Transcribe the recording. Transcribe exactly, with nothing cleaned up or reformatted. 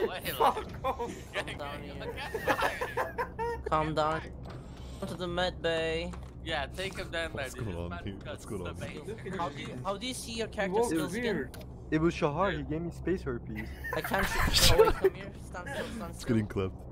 away. Fuck off. Get, Calm down, get, Ian. get fired. Calm down. Go to the med bay. Yeah, take him down there. What's dude. going This on man's here? got What's going on the here? basic How do you how do you see your He character walks skills again? weird. It was Shahar. He gave me space herpes. I can't shoot. Oh wait, come here. Stand still. Stand It's still. getting clapped.